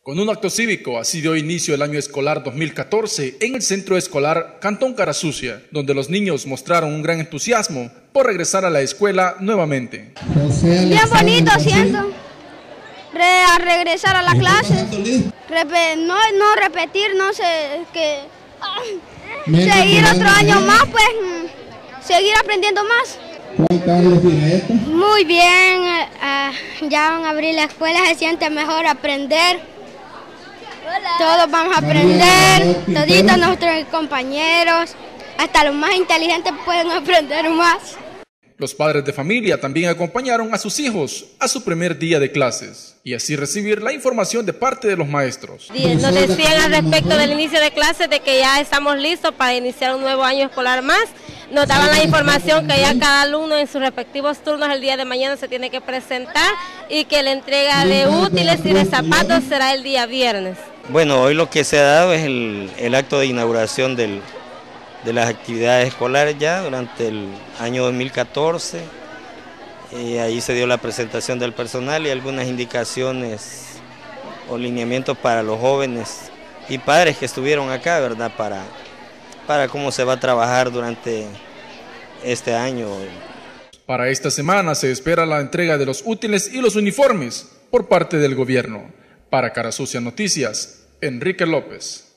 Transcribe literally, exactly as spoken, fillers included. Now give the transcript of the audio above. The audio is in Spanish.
Con un acto cívico, así dio inicio el año escolar dos mil catorce en el Centro Escolar Cantón Carasucia, donde los niños mostraron un gran entusiasmo por regresar a la escuela nuevamente. Bien bonito siento, Re a regresar a la clase, Repe no, no repetir, no sé, que ah, seguir otro año más, pues seguir aprendiendo más. Muy bien, uh, ya van a abrir la escuela, se siente mejor aprender. Todos vamos a aprender, toditos nuestros compañeros, hasta los más inteligentes pueden aprender más. Los padres de familia también acompañaron a sus hijos a su primer día de clases y así recibir la información de parte de los maestros. Nos decían al respecto del inicio de clases de que ya estamos listos para iniciar un nuevo año escolar más. Nos daban la información que ya cada alumno en sus respectivos turnos el día de mañana se tiene que presentar y que la entrega de útiles y de zapatos será el día viernes. Bueno, hoy lo que se ha dado es el, el acto de inauguración del, de las actividades escolares ya durante el año dos mil catorce. Y ahí se dio la presentación del personal y algunas indicaciones o lineamientos para los jóvenes y padres que estuvieron acá, ¿verdad? Para, para cómo se va a trabajar durante este año. Para esta semana se espera la entrega de los útiles y los uniformes por parte del gobierno. Para Carasucia Noticias, Enrique López.